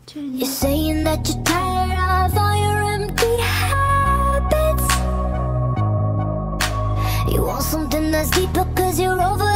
You're saying that you're tired of all your empty habits. You want something that's deeper cause you're over